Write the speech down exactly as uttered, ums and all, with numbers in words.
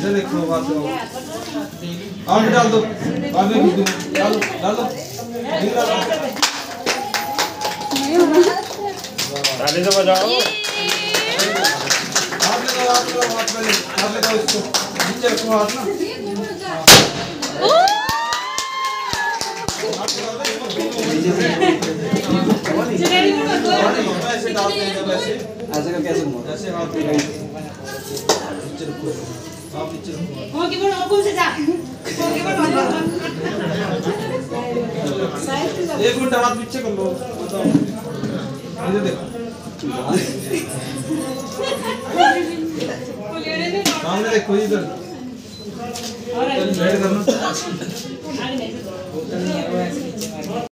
इधर देखो बात करो और भी डाल दो और भी दो डालो डालो ताली से बजाओ हाथ लगाओ हाथ लगाओ हाथ पहले हाथ लगाओ इसको नीचे रखो हाथ ना ऐसे डालते हैं जब ऐसे ऐसे का कैसे घुमाओ ऐसे हाथ नीचे रखो आप नीचे रखो हो कि बोल कौन से जा हो कि बोल एक मिनट हाथ पीछे कर लो बताओ इधर देखो सामने देखो इधर और बैठ करना